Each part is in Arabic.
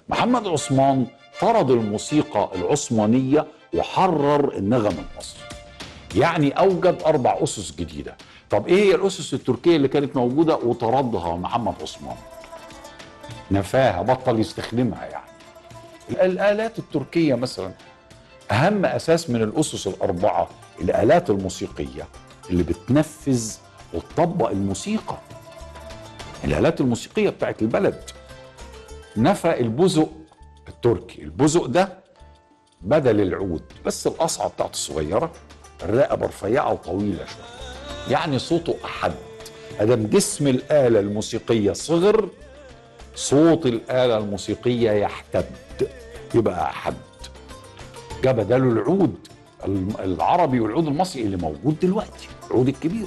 محمد عثمان طرد الموسيقى العثمانية وحرر النغم المصري، يعني أوجد 4 أسس جديدة. طب إيه هي الأسس التركية اللي كانت موجودة وطردها محمد عثمان؟ نفاها، بطل يستخدمها. يعني الآلات التركية مثلا، أهم أساس من الأسس ال4 الآلات الموسيقية اللي بتنفذ وتطبق الموسيقى، الآلات الموسيقية بتاعت البلد. نفى البزق التركي، البزق ده بدل العود بس القصعة بتاعته صغيرة، الرقبة رفيعة وطويلة شوية، يعني صوته أحد. أدم جسم الآلة الموسيقية صغر، صوت الآلة الموسيقية يحتد، يبقى أحد. جاب بداله العود العربي والعود المصري اللي موجود دلوقتي، العود الكبير.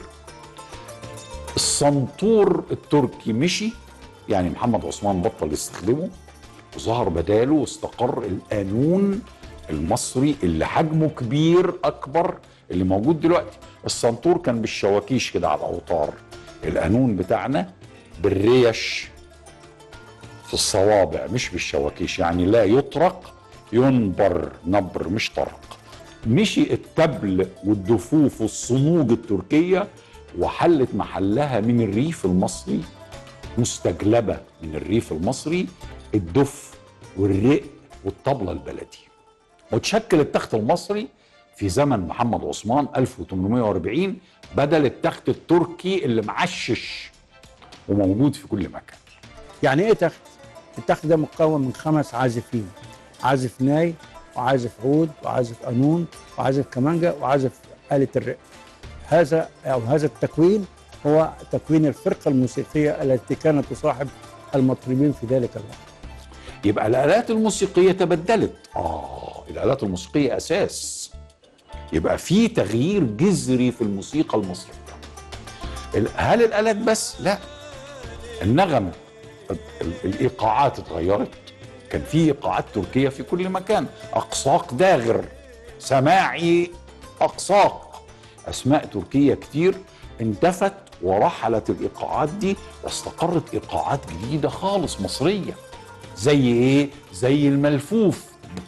السنطور التركي مشي، يعني محمد عثمان بطل يستخدمه وظهر بداله واستقر القانون المصري اللي حجمه كبير أكبر اللي موجود دلوقتي. السنطور كان بالشواكيش كده على الأوتار، القانون بتاعنا بالريش في الصوابع مش بالشواكيش، يعني لا يطرق، ينبر، نبر مش طرق. مشي التبل والدفوف والصنوج التركية وحلت محلها من الريف المصري، مستجلبة من الريف المصري، الدف والرق والطبلة البلدي. وتشكل التخت المصري في زمن محمد عثمان 1840 بدل التخت التركي اللي معشش وموجود في كل مكان. يعني ايه تخت؟ التخت ده مكون من 5 عازفين، عازف ناي وعازف عود وعازف قانون وعازف كمانجا وعازف آلة الرق. هذا التكوين هو تكوين الفرقة الموسيقية التي كانت تصاحب المطربين في ذلك الوقت. يبقى الآلات الموسيقية تبدلت. الآلات الموسيقية أساس. يبقى في تغيير جذري في الموسيقى المصرية. هل الآلات بس؟ لا، النغمة، الإيقاعات اتغيرت. كان في إيقاعات تركية في كل مكان، أقصاق داغر، سماعي أقصاق، أسماء تركية كتير انتفت ورحلت الإيقاعات دي واستقرت إيقاعات جديدة خالص مصرية. زي إيه؟ زي الملفوف،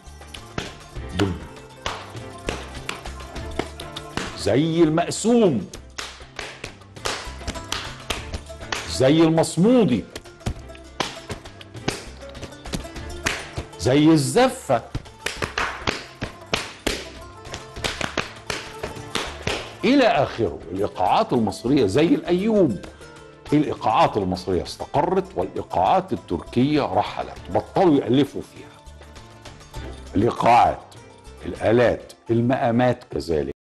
زي المقسوم، زي المصمودي، زي الزفة، إلى آخره. الإيقاعات المصرية زي الأيوب. الإيقاعات المصرية استقرت والإيقاعات التركية رحلت، بطلوا يألفوا فيها. الإيقاعات، الآلات، المقامات كذلك.